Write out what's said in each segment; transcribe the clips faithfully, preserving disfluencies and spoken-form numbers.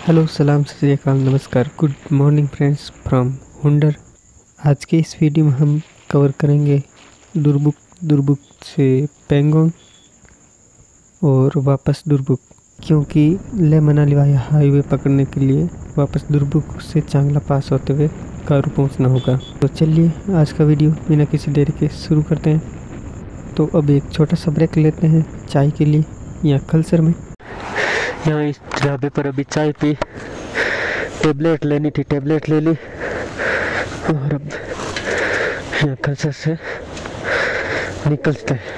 Hello, सलाम, सत श्री अकाल, नमस्कार, good morning friends from Hunder. आज के इस वीडियो में हम कवर करेंगे दुरबुक दुरबुक से पेंगोंग और वापस दुरबुक, क्योंकि ले मनाली वाया हाईवे पकड़ने के लिए वापस दुरबुक से चांगला पास होते हुए कारू पहुंचना होगा। तो चलिए आज का वीडियो बिना किसी देरी के शुरू करते हैं। तो अब एक छोटा सा ब्रेक लेते हैं चाय के लिए यहाँ कल्चर में। यहाँ इस ढाबे पर अभी चाय पी, टेबलेट लेनी थी, टेबलेट ले ली और अब यहाँ कल्चर से निकलते हैं।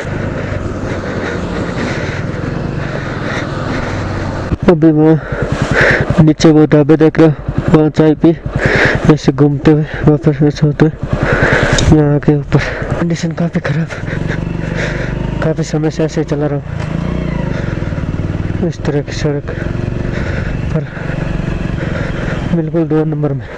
अभी वहाँ नीचे वो ढाबे देख रहा, वहाँ चाय पी, ऐसे घूमते हुए वापस ऐसे होते हैं। यहाँ के ऊपर कंडीशन काफ़ी ख़राब, काफ़ी समय से ऐसे चला रहा हूँ इस तरह की सड़क पर, बिल्कुल दो नंबर में।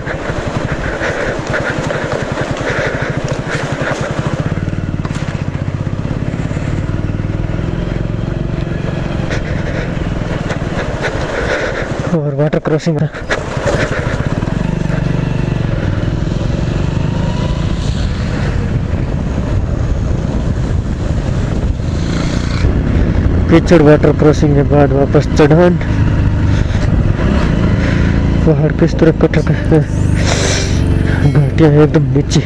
और वाटर क्रॉसिंग है। कीचड़ वाटर क्रॉसिंग के बाद वापस चढ़ान। पहाड़ किस तरह कटक है, घाटियां एकदम नीचे।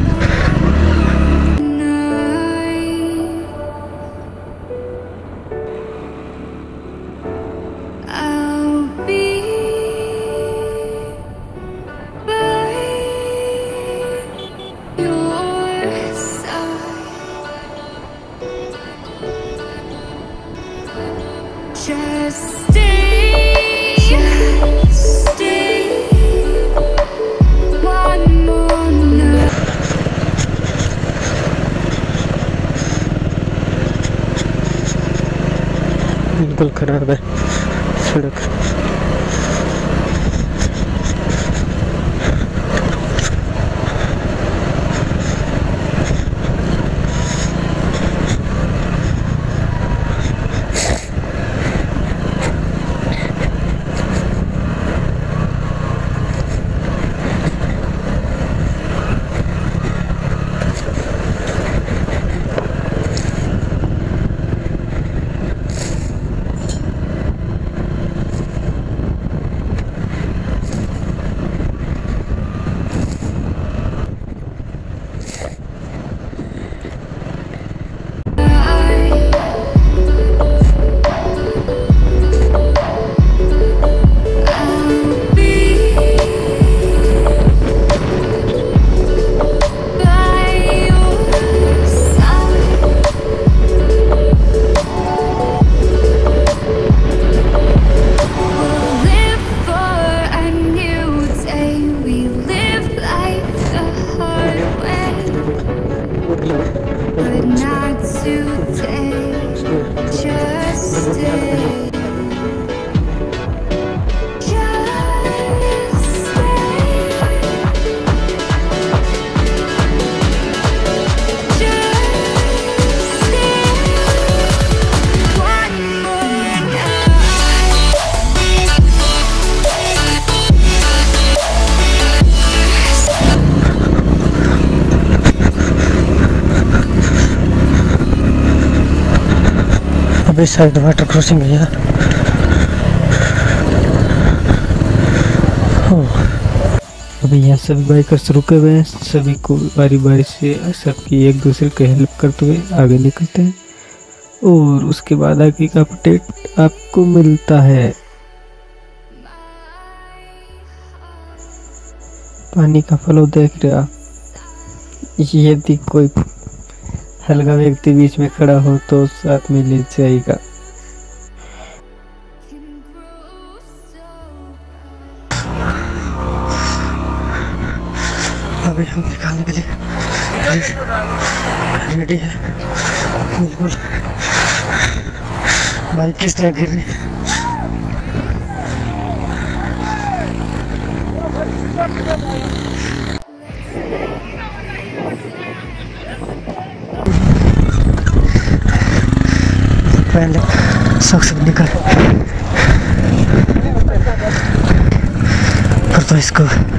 Just stay, just stay one more night. बिल्कुल खराब है सड़क। But not today, just stay, just stay, just stay one more night. अभी साइड वाटर क्रॉसिंग है यहाँ। अभी यहाँ सभी बाइकर्स रुके हुए हैं, सभी को बारी बारी से सबकी एक दूसरे को हेल्प करते हुए आगे निकलते हैं और उसके बाद आगे का अपडेट आपको मिलता है। पानी का फ्लो देख रहे आप, यदि कोई हल्का व्यक्ति बीच में खड़ा हो तो साथ में ले जाएगा। अभी हम निकालने के लिए रेडी है। बिल्कुल बाइक किस तरह गिर रही है। पहले सख्त निकल तो इसको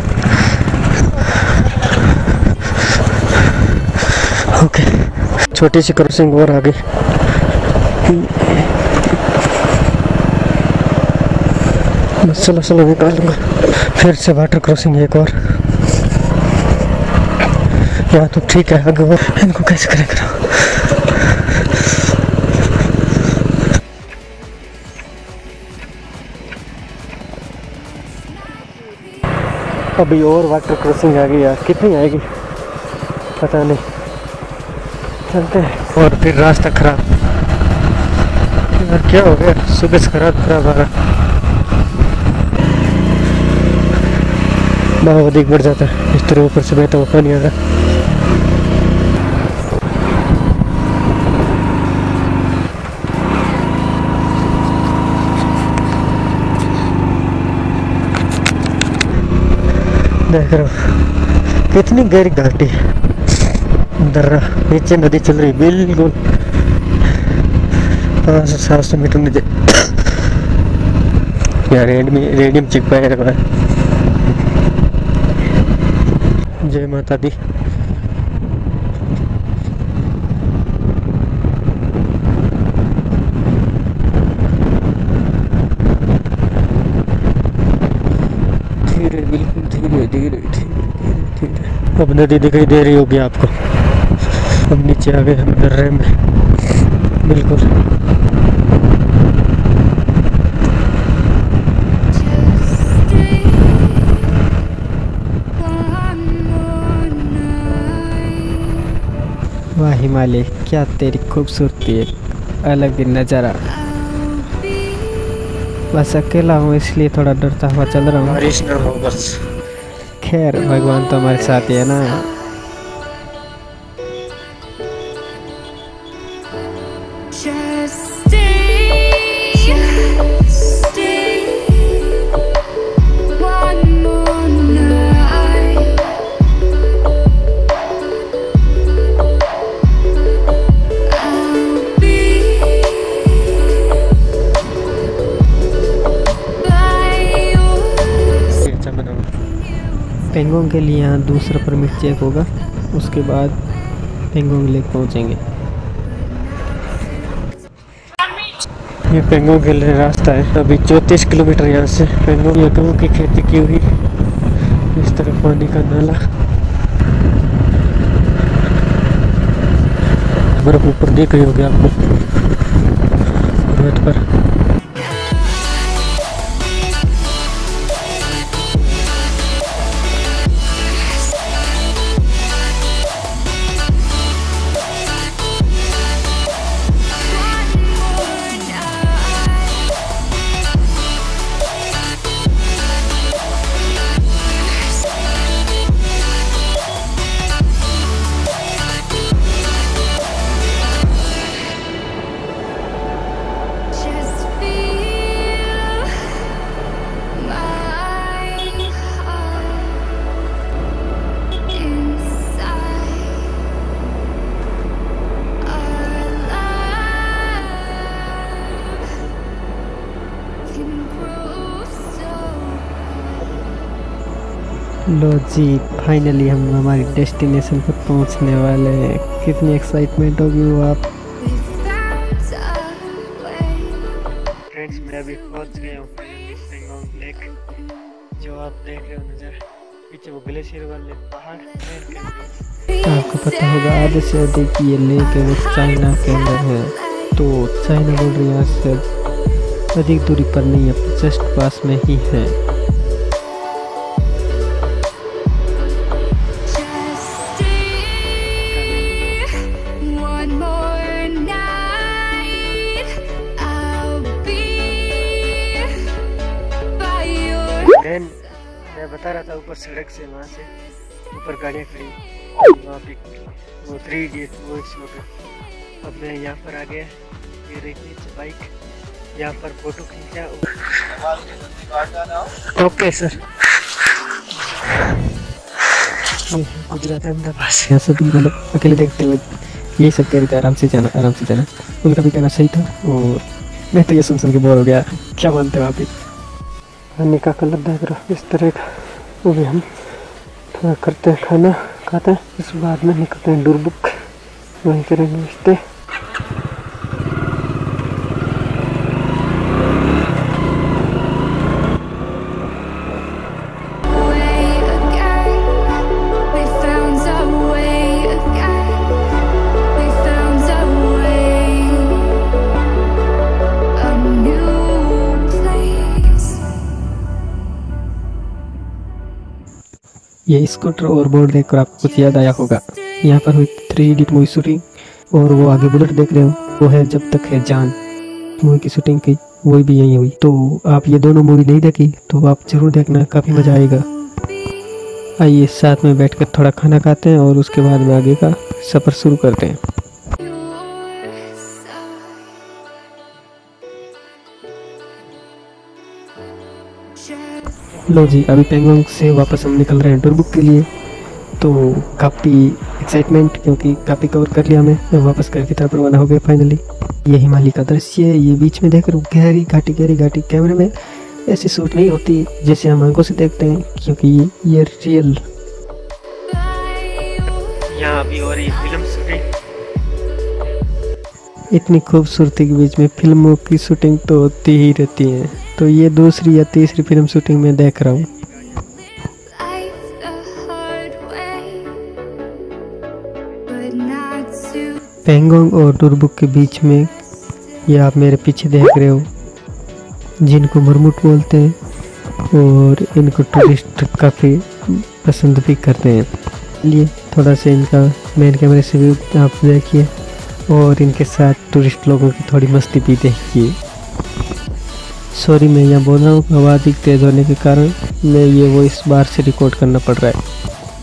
ओके, छोटी सी क्रॉसिंग और आ गई। स्लो स्लो निकालूंगा, फिर से वाटर क्रॉसिंग एक और। यहाँ तो ठीक है, आगे वो इनको कैसे करेंगे। अभी और वाटर क्रॉसिंग आ गई यार, कितनी आएगी पता नहीं। चलते हैं। और फिर रास्ता खराब यार, क्या हो गया, सुबह से खराब खराब आ रहा, बहुत अधिक बढ़ जाता है। इस तरह ऊपर से बहता हुआ पानी आ रहा। देख रहे हो कितनी गहरी घाटी है, दर्रा, नीचे नदी चल रही बिल्कुल पाँच सौ सात सौ मीटर नीचे। यार रेडियम रेडियम चिक पाए रहा है। जय माता दी। धीरे, बिल्कुल धीरे धीरे धीरे धीरे धीरे। अब नदी दिखाई दे रही होगी आपको। अब नीचे आ गए हम दर्रे में बिल्कुल। वाह हिमालय, क्या तेरी खूबसूरती है, अलग ही नज़ारा। बस अकेला हूँ इसलिए थोड़ा डरता हुआ चल रहा हूँ। बारिश ना हो बस। खैर भगवान तो हमारे साथ ही है ना। Just stay, just stay one more night. I'll be by yours. Pangong के लिए यहाँ दूसरा परमिट चेक होगा, उसके बाद पेंगोंग लेक पहुँचेंगे। ये पेंगोंग के लिए रास्ता है। अभी चौंतीस किलोमीटर यहाँ से पेंगोंग। ये गेहूँ की खेती की हुई, इस तरफ पानी का नाला, बर्फ ऊपर दिख रही होगी आपको पर्वत पर। Just feel my heart inside. Our love can grow so. लो जी, फाइनली हम हमारी डेस्टिनेशन पर पहुंचने वाले हैं। कितनी एक्साइटमेंट होगी वो आप। We found a way. Friends मैं अभी पहुंच गया हूँ पेंगोंग लेक। जो आप देख रहे हो नज़र पीछे, वो ग्लेशियर वाले पहाड़ हैं। आपको पता होगा आधे से अधिक ये लेक है वो चाइना के अंदर है। तो चाइना बॉर्डर यहाँ से अधिक दूरी पर नहीं है, जस्ट पास में ही है। Just stay one more night. I'll be by your then मैं बता रहा था ऊपर सड़क से, वहाँ से ऊपर गाड़ियाँ खड़ी, वहाँ पे वो थ्री इडियट वो शो पे। अब मैं यहाँ पर आ गया, ये रही नीचे बाइक, यहाँ पर फोटो खींचा। Okay sir. गुजरात अहमदाबाद यहाँ सभी मतलब अकेले देखते हुए यही सब कह रहे थे, आराम से जाना आराम से जाना। उनका भी कहना सही था और मैं तो ये सुन सुन के बोर हो गया। क्या मानते हो आप? पानी का कलर देख रहा इस तरह का। अभी हम थोड़ा करते हैं खाना खाते हैं, इस बाद में निकलते हैं डुरबुक, वहीं करेंगे स्टे। ये स्कूटर और बोर्ड देखकर आपको कुछ याद आया होगा। यहाँ पर हुई थ्री इडियट मूवी शूटिंग, और वो आगे बुलेट देख रहे हो वो है जब तक है जान मूवी की शूटिंग की, वही भी यही हुई। तो आप ये दोनों मूवी नहीं देखी तो आप जरूर देखना, काफ़ी मज़ा आएगा। आइए साथ में बैठकर थोड़ा खाना खाते हैं और उसके बाद में आगे का सफ़र शुरू करते हैं। लो जी, अभी पेंगोंग से वापस हम निकल रहे हैं डुरबुक के लिए। तो काफ़ी एक्साइटमेंट, क्योंकि काफ़ी कवर कर लिया मैं वापस घर की तरफ रवाना हो गए फाइनली। ये हिमालय का दृश्य है, ये बीच में देख रहे हो गहरी घाटी गहरी घाटी। कैमरे में ऐसी शूट नहीं होती जैसे हम आंखों से देखते हैं, क्योंकि ये, ये रियल यहाँ अभी हो रही फिल्म शूटिंग। इतनी खूबसूरती के बीच में फिल्मों की शूटिंग तो होती ही रहती है। तो ये दूसरी या तीसरी फिल्म शूटिंग में देख रहा हूँ। पेंगोंग और डुरबुक के बीच में ये आप मेरे पीछे देख रहे हो, जिनको मरमुट बोलते हैं, और इनको टूरिस्ट काफ़ी पसंद भी करते हैं। लिए थोड़ा सा इनका मेन कैमरे से भी आप देखिए, और इनके साथ टूरिस्ट लोगों की थोड़ी मस्ती भी देखिए। सॉरी मैं यहाँ बोल रहा हूँ, आवाज़ अधिक तेज़ होने के कारण मैं ये वो इस बार से रिकॉर्ड करना पड़ रहा है।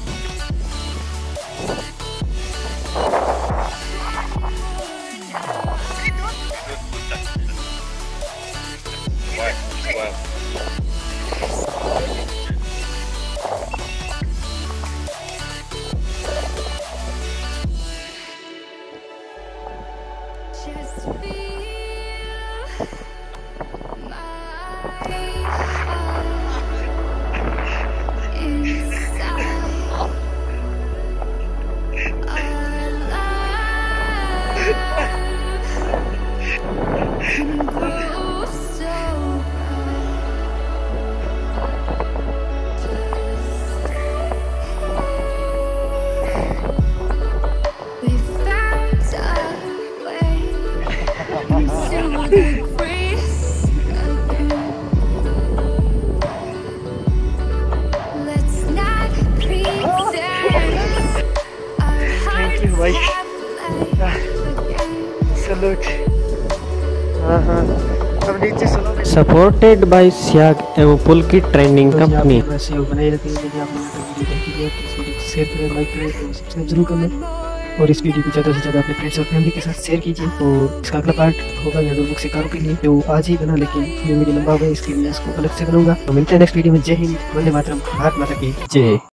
सपोर्टेड बाय स्याग एवं पुल की ट्रेनिंग कंपनी। और इस वीडियो को ज़्यादा से ज़्यादा अपने फ्रेंड्स और फैमिली के साथ शेयर कीजिए। और इसका अगला पार्ट होगा या डुरबुक शिकारों के लिए, तो आज ही बना, लेकिन ये वीडियो लंबा हो गया, इसके लिए इसको अलग से बनाऊंगा। तो मिलते हैं नेक्स्ट वीडियो में। जय हिंद, वंदे मातरम, भारत माता की जय।